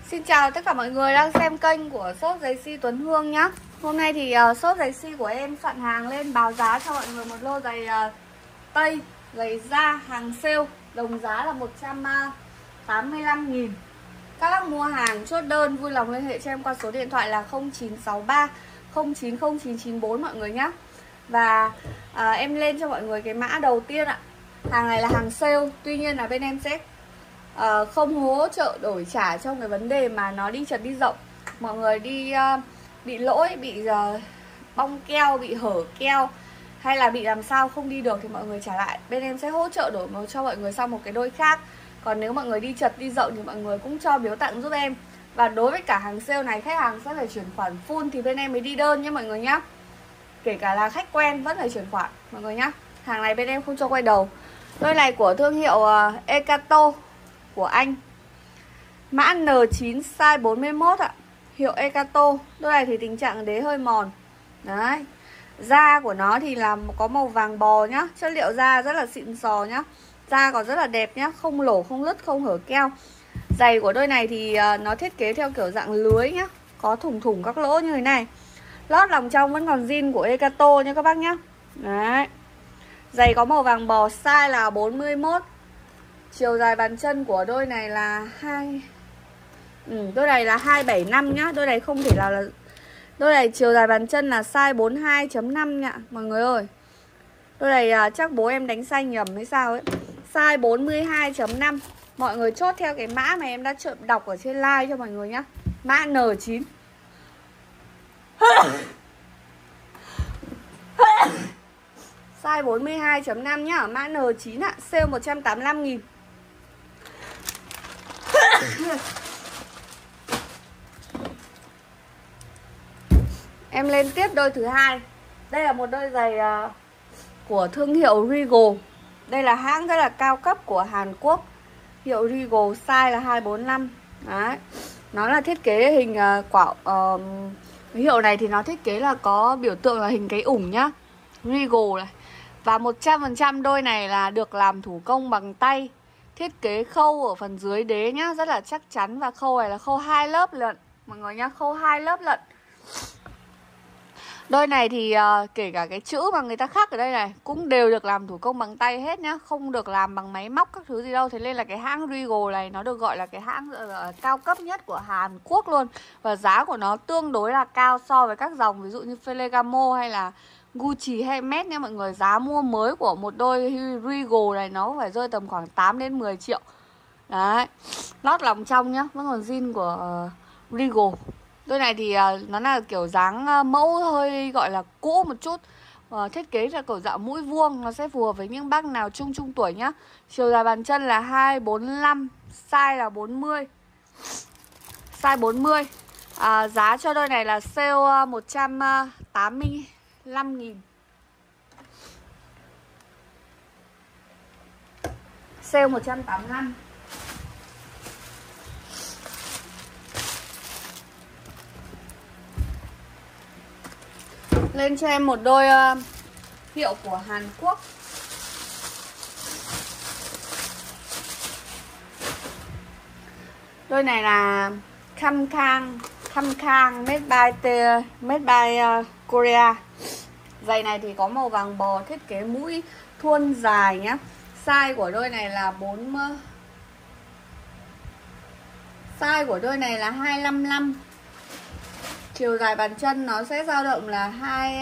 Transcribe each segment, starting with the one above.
Xin chào tất cả mọi người đang xem kênh của shop giày si Tuấn Hương nhá. Hôm nay thì shop giày si của em soạn hàng lên báo giá cho mọi người một lô giày Tây, giày da hàng sale, đồng giá là 185.000. Các bác mua hàng chốt đơn vui lòng liên hệ cho em qua số điện thoại là 0963 090994 mọi người nhé. Và em lên cho mọi người cái mã đầu tiên ạ. Hàng này là hàng sale, tuy nhiên là bên em sẽ không hỗ trợ đổi trả trong cái vấn đề mà nó đi chật đi rộng. Mọi người đi bị lỗi, bị bong keo, bị hở keo hay là bị làm sao không đi được thì mọi người trả lại. Bên em sẽ hỗ trợ đổi cho mọi người sang một cái đôi khác. Còn nếu mọi người đi chật đi rộng thì mọi người cũng cho biếu tặng giúp em. Và đối với cả hàng sale này, khách hàng sẽ phải chuyển khoản full thì bên em mới đi đơn nhé mọi người nhé. Kể cả là khách quen vẫn phải chuyển khoản mọi người nhé. Hàng này bên em không cho quay đầu. Đôi này của thương hiệu Ekato của Anh, mã N9 size 41 ạ, hiệu Ekato. Đôi này thì tình trạng đế hơi mòn. Đấy. Da của nó thì là có màu vàng bò nhá. Chất liệu da rất là xịn sò nhá. Da còn rất là đẹp nhá, không lổ, không lứt, không hở keo. Giày của đôi này thì nó thiết kế theo kiểu dạng lưới nhá, có thủng thủng các lỗ như thế này. Lót lòng trong vẫn còn zin của Ekato nha các bác nhá. Đấy. Giày có màu vàng bò, size là 41. Chiều dài bàn chân của đôi này là đôi này là 275 nhá. Đôi này không thể là đôi này chiều dài bàn chân là size 42.5 nhá mọi người ơi. Đôi này chắc bố em đánh xanh nhầm hay sao ấy. Size 42.5. Mọi người chốt theo cái mã mà em đã đọc ở trên like cho mọi người nhá. Mã N9. Size 42.5 nhá, mã N9 ạ, sale 185.000. Em lên tiếp đôi thứ hai. Đây là một đôi giày của thương hiệu Regal. Đây là hãng rất là cao cấp của Hàn Quốc, hiệu Regal, size là 245. Đấy. Nó là thiết kế hình quả hiệu này thì nó thiết kế là có biểu tượng là hình cái ủng nhá. Regal này. Và 100% đôi này là được làm thủ công bằng tay. Thiết kế khâu ở phần dưới đế nhá, rất là chắc chắn. Và khâu này là khâu 2 lớp lận mọi người nhá, khâu 2 lớp lận. Đôi này thì kể cả cái chữ mà người ta khắc ở đây này cũng đều được làm thủ công bằng tay hết nhá, không được làm bằng máy móc các thứ gì đâu. Thế nên là cái hãng Regal này nó được gọi là cái hãng cao cấp nhất của Hàn Quốc luôn. Và giá của nó tương đối là cao so với các dòng ví dụ như Ferragamo hay là Gucci hay Hermes nha mọi người. Giá mua mới của một đôi Regal này nó phải rơi tầm khoảng 8 đến 10 triệu. Đấy. Lót lòng trong nhá, vẫn còn zin của Regal. Đôi này thì nó là kiểu dáng mẫu hơi gọi là cũ một chút. Thiết kế là kiểu dạng mũi vuông. Nó sẽ phù hợp với những bác nào trung tuổi nhá. Chiều dài bàn chân là 245, size là 40. Size 40. Giá cho đôi này là sale 185.000. Sale 185. Lên cho em một đôi hiệu của Hàn Quốc. Đôi này là Kham Khang made by Korea. Giày này thì có màu vàng bò, thiết kế mũi thuôn dài nhá. Size của đôi này là size của đôi này là 255. Chiều dài bàn chân nó sẽ dao động là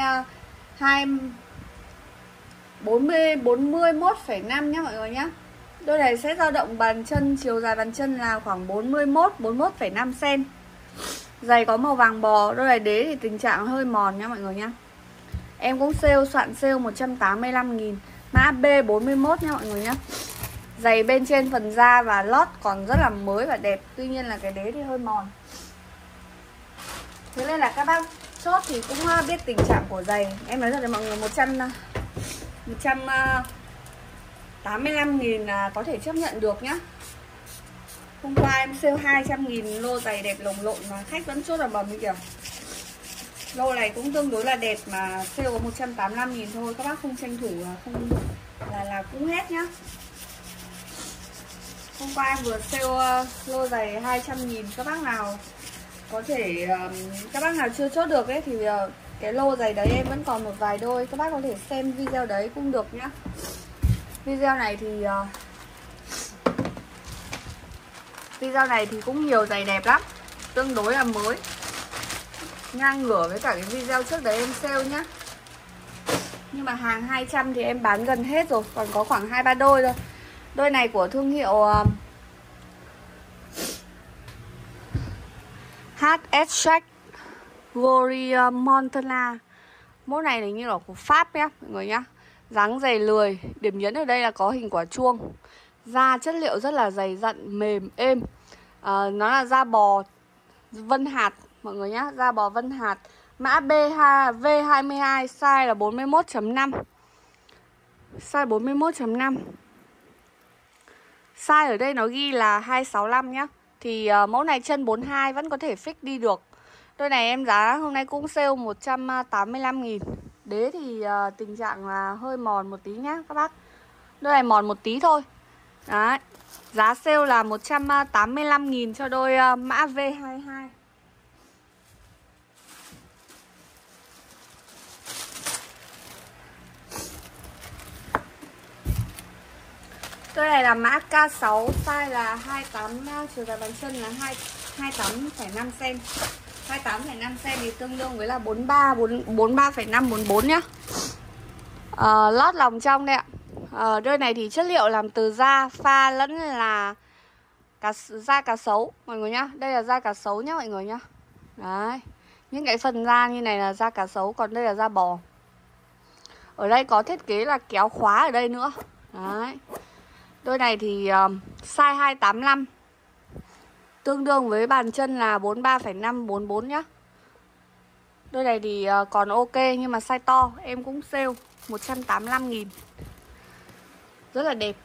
41,5 nhá mọi người nhá. Đôi này sẽ dao động bàn chân, chiều dài bàn chân là khoảng 41,5 cm. Giày có màu vàng bò, đôi này đế thì tình trạng hơi mòn nhá mọi người nhá. Em cũng soạn sale 185.000, mã B41 nhá mọi người nhá. Giày bên trên phần da và lót còn rất là mới và đẹp, tuy nhiên là cái đế thì hơi mòn. Thế nên là các bác chốt thì cũng biết tình trạng của giày. Em nói thật với mọi người 185.000 là có thể chấp nhận được nhá. Hôm qua em sale 200.000 lô giày đẹp lồng lộn mà khách vẫn chốt là bầm như kiểu. Lô này cũng tương đối là đẹp mà sale có 185.000 thôi. Các bác không tranh thủ không là cũng hết nhá. Hôm qua em vừa sale lô giày 200.000. Các bác nào có thể các bác nào chưa chốt được ấy thì cái lô giày đấy em vẫn còn một vài đôi. Các bác có thể xem video đấy cũng được nhá. Video này thì cũng nhiều giày đẹp lắm, tương đối là mới, ngang ngửa với cả cái video trước đấy em sale nhá. Nhưng mà hàng 200 thì em bán gần hết rồi, còn có khoảng 2-3 đôi thôi. Đôi này của thương hiệu HS Gori Montana. Mẫu này hình như là của Pháp nhé mọi người nhá. Dáng giày lười, điểm nhấn ở đây là có hình quả chuông. Da chất liệu rất là dày dặn, mềm, êm. Nó là da bò vân hạt mọi người nhá, da bò vân hạt. Mã V22, size là 41.5. Size 41.5. Size ở đây nó ghi là 265 nhá. Thì mẫu này chân 42 vẫn có thể fix đi được. Đôi này em giá hôm nay cũng sale 185.000. Đế thì tình trạng là hơi mòn một tí nhá các bác. Đôi này mòn một tí thôi. Đấy. Giá sale là 185.000 cho đôi mã V22. Đôi này là mã K6, size là 28, chiều dài bàn chân là 28,5 cm. 28,5 cm thì tương đương với là 43,5, 44 nhá. Lót lòng trong đây ạ. Đôi này thì chất liệu làm từ da pha lẫn là da cá sấu mọi người nhá. Đây là da cá sấu nhá mọi người nhá. Đấy. Những cái phần da như này là da cá sấu, còn đây là da bò. Ở đây có thiết kế là kéo khóa ở đây nữa. Đấy. Đôi này thì size 285, tương đương với bàn chân là 43,5, 44 nhá. Đôi này thì còn ok nhưng mà size to em cũng sale 185.000. Rất là đẹp.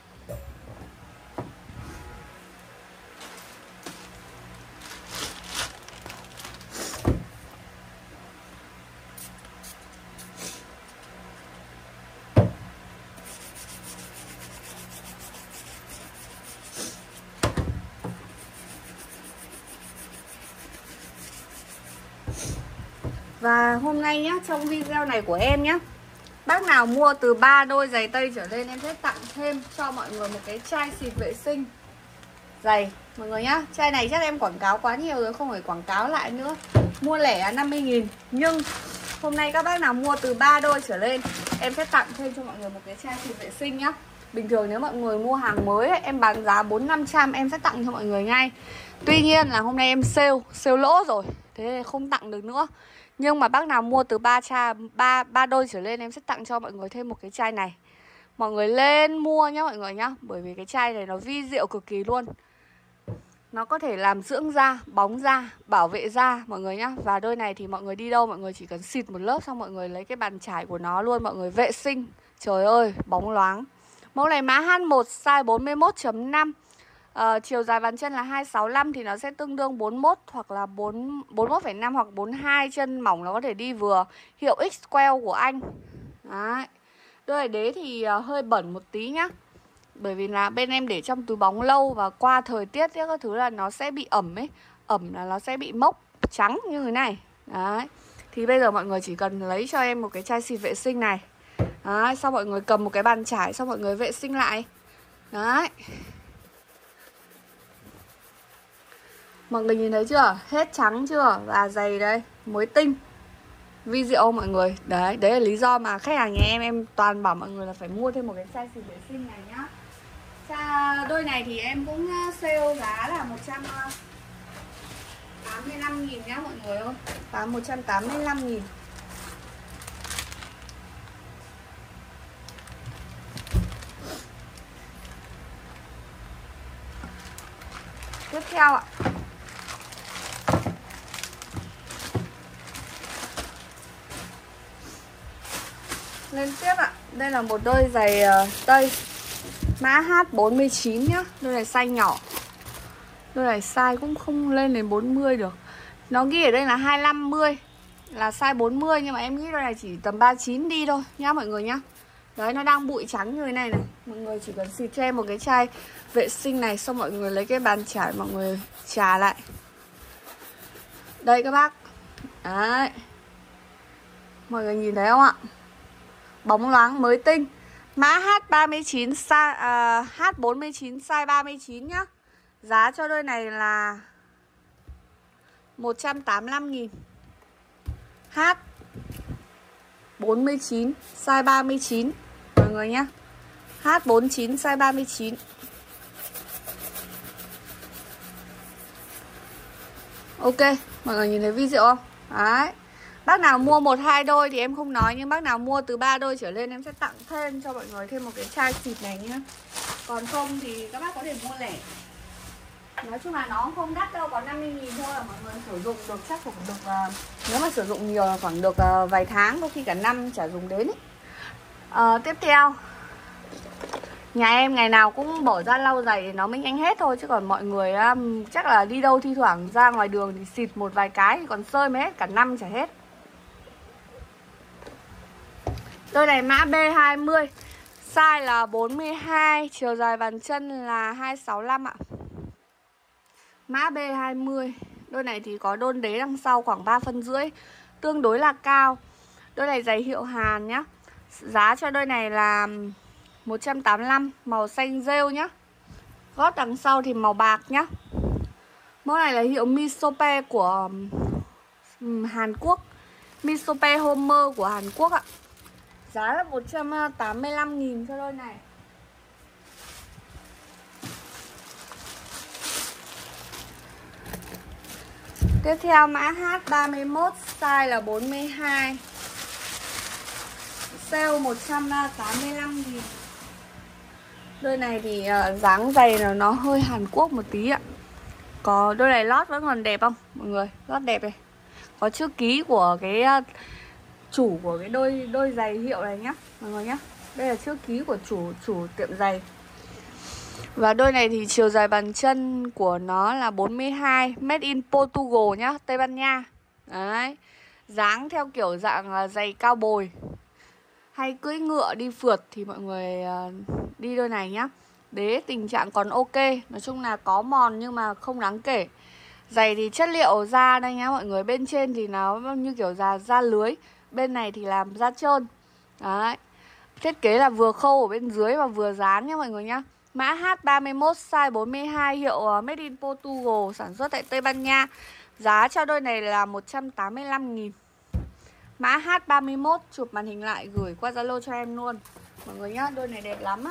Và hôm nay nhá, trong video này của em nhá, bác nào mua từ 3 đôi giày tây trở lên em sẽ tặng thêm cho mọi người một cái chai xịt vệ sinh giày mọi người nhá. Chai này chắc em quảng cáo quá nhiều rồi, không phải quảng cáo lại nữa. Mua lẻ 50.000. Nhưng hôm nay các bác nào mua từ 3 đôi trở lên em sẽ tặng thêm cho mọi người một cái chai xịt vệ sinh nhá. Bình thường nếu mọi người mua hàng mới ấy, em bán giá 400-500 em sẽ tặng cho mọi người ngay. Tuy nhiên là hôm nay em sale lỗ rồi, thế nên không tặng được nữa. Nhưng mà bác nào mua từ 3 đôi trở lên em sẽ tặng cho mọi người thêm một cái chai này. Mọi người lên mua nhá mọi người nhá. Bởi vì cái chai này nó vi diệu cực kỳ luôn. Nó có thể làm dưỡng da, bóng da, bảo vệ da mọi người nhá. Và đôi này thì mọi người đi đâu mọi người chỉ cần xịt một lớp xong mọi người lấy cái bàn chải của nó luôn. Mọi người vệ sinh. Trời ơi, bóng loáng. Mẫu này mã H1, size 41.5. Chiều dài bàn chân là 265 thì nó sẽ tương đương 41 hoặc là 41,5 hoặc 42. Chân mỏng nó có thể đi vừa. Hiệu X-Quell của anh. Đấy. Đôi này đế thì hơi bẩn một tí nhá. Bởi vì là bên em để trong túi bóng lâu và qua thời tiết các thứ là nó sẽ bị ẩm ấy. Ẩm là nó sẽ bị mốc trắng như thế này. Đấy. Thì bây giờ mọi người chỉ cần lấy cho em một cái chai xịt vệ sinh này. Đấy. Xong mọi người cầm một cái bàn chải xong mọi người vệ sinh lại. Đấy. Mọi người nhìn thấy chưa? Hết trắng chưa? Và giày đây, mới tinh. Vi diệu mọi người. Đấy, đấy là lý do mà khách hàng nhà em toàn bảo mọi người là phải mua thêm một cái chai xịt vệ sinh này nhá. Đôi này thì em cũng sale giá là 185.000 nhá mọi người ơi. 185.000. Tiếp theo ạ. Lên tiếp ạ. Đây là một đôi giày tây mã H49 nhá. Đôi này size nhỏ. Đôi này size cũng không lên đến 40 được. Nó ghi ở đây là 250, là size 40. Nhưng mà em nghĩ đôi này chỉ tầm 39 đi thôi nhá mọi người nhá. Đấy, nó đang bụi trắng như thế này này. Mọi người chỉ cần xịt cho em một cái chai vệ sinh này, xong mọi người lấy cái bàn chải mọi người chà lại. Đây các bác. Đấy. Mọi người nhìn thấy không ạ? Bóng loáng mới tinh. Mã H39 size H49 size 39 nhá. Giá cho đôi này là 185.000. H49 size 39 mọi người nhá. H49 size 39. Ok, mọi người nhìn thấy video không? Đấy. Bác nào mua 1-2 đôi thì em không nói, nhưng bác nào mua từ 3 đôi trở lên em sẽ tặng thêm cho mọi người thêm một cái chai xịt này nhá. Còn không thì các bác có thể mua lẻ. Nói chung là nó không đắt đâu, có 50.000 thôi là mọi người sử dụng được, chắc cũng được, nếu mà sử dụng nhiều là khoảng được vài tháng, có khi cả năm chả dùng đến ấy. Tiếp theo, nhà em ngày nào cũng bỏ ra lau giày thì nó mới nhanh hết thôi. Chứ còn mọi người chắc là đi đâu thi thoảng ra ngoài đường thì xịt một vài cái thì còn sơi mới hết, cả năm chả hết. Đôi này mã B20, size là 42, chiều dài bàn chân là 265 ạ. Mã B20. Đôi này thì có đôn đế đằng sau khoảng 3,5 phân, tương đối là cao. Đôi này giày hiệu Hàn nhá. Giá cho đôi này là 185, màu xanh rêu nhá. Gót đằng sau thì màu bạc nhá. Mẫu này là hiệu Misope của Hàn Quốc. Misope Homer của Hàn Quốc ạ. Giá là 185.000 cho đôi này. Tiếp theo mã H31, size là 42, sale 185.000. Đôi này thì dáng giày là nó hơi Hàn Quốc một tí ạ. Có đôi này lót vẫn còn đẹp không mọi người? Lót đẹp này. Có chữ ký của cái chủ của cái đôi giày hiệu này nhá mọi người nhá. Đây là chữ ký của chủ tiệm giày. Và đôi này thì chiều dài bàn chân của nó là 42, made in Portugal nhá, Tây Ban Nha. Đấy. Dáng theo kiểu dạng giày cao bồi hay cưỡi ngựa đi phượt thì mọi người đi đôi này nhá. Đế tình trạng còn ok, nói chung là có mòn nhưng mà không đáng kể. Giày thì chất liệu da đây nhá mọi người, bên trên thì nó như kiểu da lưới, bên này thì làm da trơn. Đấy. Thiết kế là vừa khâu ở bên dưới và vừa dán nhá mọi người nhá. Mã H31, size 42, hiệu made in Portugal, sản xuất tại Tây Ban Nha. Giá cho đôi này là 185.000. Mã H31, chụp màn hình lại gửi qua Zalo cho em luôn mọi người nhá. Đôi này đẹp lắm á.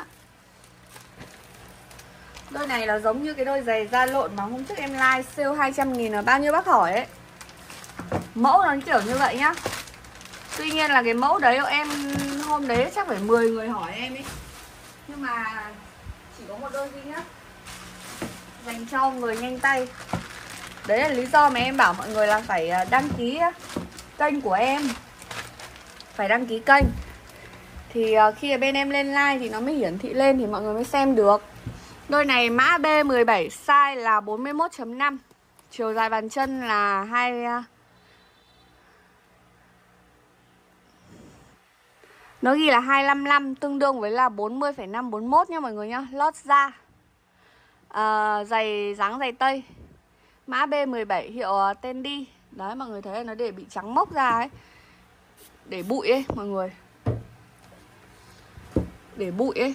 Đôi này là giống như cái đôi giày da lộn mà hôm trước em live sale 200.000 là bao nhiêu bác hỏi ấy. Mẫu nó kiểu như vậy nhá. Tuy nhiên là cái mẫu đấy em hôm đấy chắc phải 10 người hỏi em ấy. Nhưng mà chỉ có một đôi duy nhất, dành cho người nhanh tay. Đấy là lý do mà em bảo mọi người là phải đăng ký kênh của em. Phải đăng ký kênh thì khi ở bên em lên like thì nó mới hiển thị lên thì mọi người mới xem được. Đôi này mã B17, size là 41.5, chiều dài bàn chân là nó ghi là 255, tương đương với là 40,5 41 nha mọi người nhá. Lót da. Giày dáng giày Tây. Mã B17, hiệu Tendi. Đấy mọi người thấy là nó để bị trắng mốc ra ấy. Để bụi ấy mọi người. Để bụi ấy.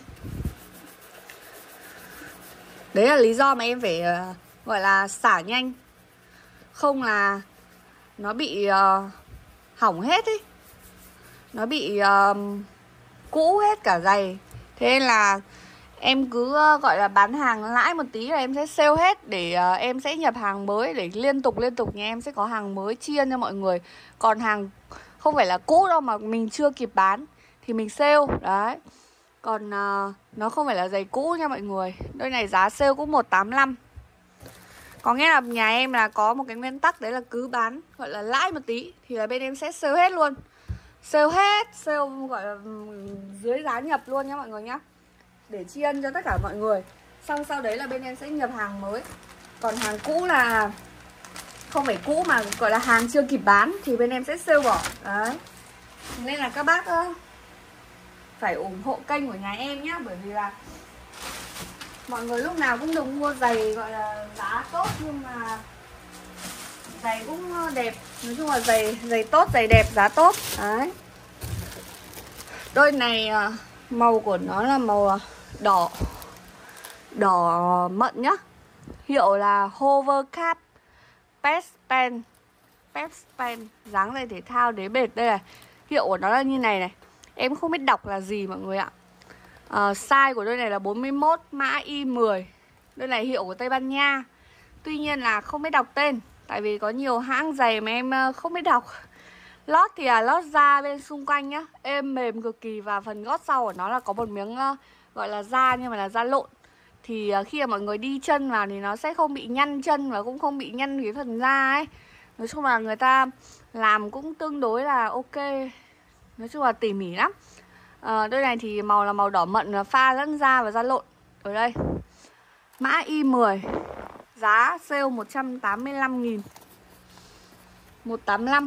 Đấy là lý do mà em phải gọi là xả nhanh. Không là nó bị hỏng hết ấy. Nó bị cũ hết cả giày. Thế nên là em cứ gọi là bán hàng lãi một tí là em sẽ sale hết. Để em sẽ nhập hàng mới. Để liên tục nhà em sẽ có hàng mới chiên cho mọi người. Còn hàng không phải là cũ đâu mà mình chưa kịp bán thì mình sale. Đấy. Còn nó không phải là giày cũ nha mọi người. Đôi này giá sale cũng 185. Có nghĩa là nhà em là có một cái nguyên tắc đấy là cứ bán gọi là lãi một tí thì là bên em sẽ sale hết luôn. Sale hết, sale gọi là dưới giá nhập luôn nhá mọi người nhá. Để tri ân cho tất cả mọi người. Xong sau đấy là bên em sẽ nhập hàng mới. Còn hàng cũ là không phải cũ mà gọi là hàng chưa kịp bán thì bên em sẽ sale bỏ. Đấy. Nên là các bác phải ủng hộ kênh của nhà em nhá. Bởi vì là mọi người lúc nào cũng được mua giày gọi là giá tốt, nhưng mà giày cũng đẹp. Nói chung là giày tốt, giày đẹp, giá tốt. Đấy. Đôi này màu của nó là màu đỏ mận nhá. Hiệu là Hovercap Pespen. Dáng giày thể thao đế bệt. Đây này. Hiệu của nó là như này này. Em không biết đọc là gì mọi người ạ. Size của đôi này là 41, mã Y10. Đôi này hiệu của Tây Ban Nha. Tuy nhiên là không biết đọc tên, tại vì có nhiều hãng giày mà em không biết đọc. Lót thì là lót da bên xung quanh nhá, êm mềm cực kỳ. Và phần gót sau của nó là có một miếng gọi là da, nhưng mà là da lộn. Thì khi mà mọi người đi chân vào thì nó sẽ không bị nhăn chân và cũng không bị nhăn cái phần da ấy. Nói chung là người ta làm cũng tương đối là ok. Nói chung là tỉ mỉ lắm. Đôi này thì màu là màu đỏ mận, pha lẫn da và da lộn. Ở đây mã Y10. Giá sale 185.000, 185.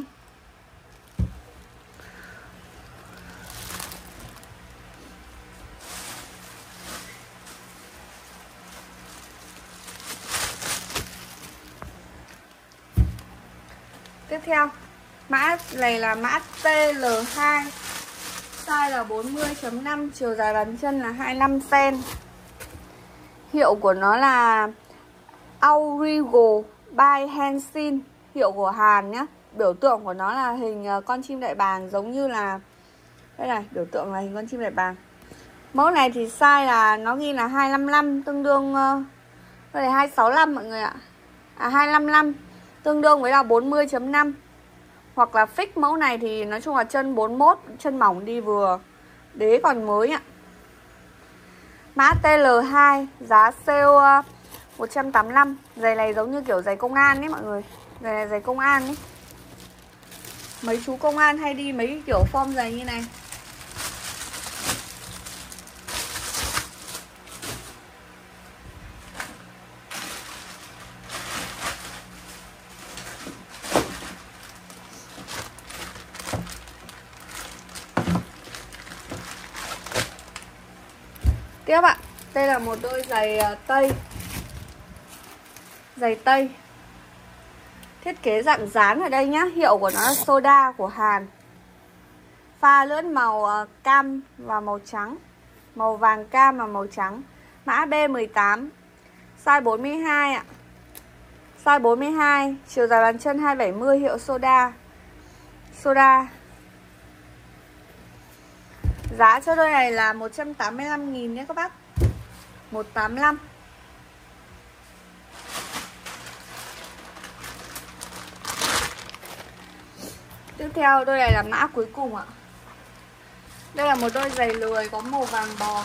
Tiếp theo, mã này là mã TL2. Size là 40.5, chiều dài bàn chân là 25cm. Hiệu của nó là Aurigo by Hansin, hiệu của Hàn nhá. Biểu tượng của nó là hình con chim đại bàng, giống như là đây này, biểu tượng là hình con chim đại bàng. Mẫu này thì size là nó ghi là 255, tương đương đây là 265 mọi người ạ. 255 tương đương với là 40.5. Hoặc là fix mẫu này thì nói chung là chân 41, chân mỏng đi vừa, đế còn mới ạ. Mã TL2, giá sale 185. Giày này giống như kiểu giày công an ấy mọi người. Giày này giày công an ấy. Mấy chú công an hay đi mấy kiểu form giày như này. Tiếp ạ, đây là một đôi giày Tây. Giày Tây thiết kế dạng dán ở đây nhá. Hiệu của nó là Soda của Hàn. Pha lẫn màu cam và màu trắng, màu vàng cam và màu trắng. Mã B18. Size 42 ạ. Size 42, chiều dài bàn chân 270, hiệu Soda. Giá cho đôi này là 185.000 nhé các bác. 185. Tiếp theo đôi này là mã cuối cùng ạ. Đây là một đôi giày lười có màu vàng bò.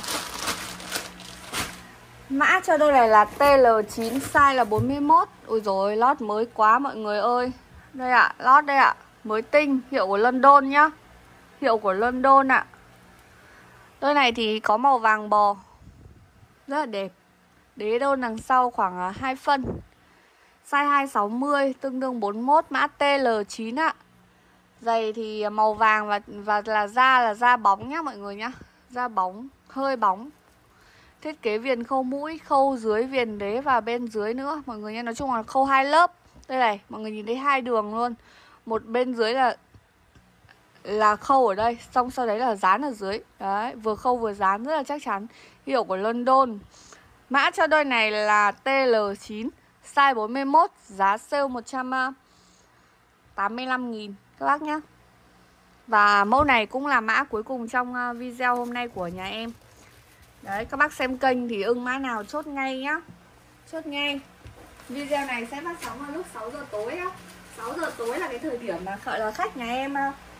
Mã cho đôi này là TL9, size là 41. Ôi dồi, lót mới quá mọi người ơi. Đây ạ, lót đây ạ, mới tinh, hiệu của London nhá. Hiệu của London ạ. Đôi này thì có màu vàng bò, rất là đẹp. Đế đôn đằng sau khoảng 2 phân. Size 260, tương đương 41, mã TL9 ạ. Giày thì màu vàng và là da bóng nhá mọi người nhá. Da bóng, hơi bóng. Thiết kế viền khâu mũi, khâu dưới viền đế và bên dưới nữa mọi người nhá. Nói chung là khâu 2 lớp. Đây này, mọi người nhìn thấy 2 đường luôn. Một bên dưới là khâu ở đây, xong sau đấy là dán ở dưới. Đấy, vừa khâu vừa dán rất là chắc chắn. Hiệu của London. Mã cho đôi này là TL9, size 41, giá sale 185.000 các bác nhé. Và mẫu này cũng là mã cuối cùng trong video hôm nay của nhà em. Đấy, các bác xem kênh thì ưng mã nào chốt ngay nhá. Chốt ngay. Video này sẽ phát sóng vào lúc 6 giờ tối á. 6 giờ tối là cái thời điểm mà gọi là khách nhà em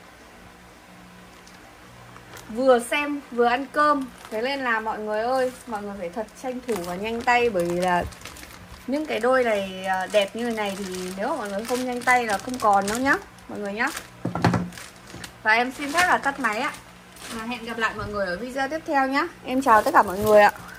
vừa xem vừa ăn cơm. Thế nên là mọi người ơi, mọi người phải thật tranh thủ và nhanh tay. Bởi vì là những cái đôi này đẹp như này thì nếu mà mọi người không nhanh tay là không còn đâu nhá mọi người nhá. Và em xin phép là tắt máy ạ. Hẹn gặp lại mọi người ở video tiếp theo nhá. Em chào tất cả mọi người ạ.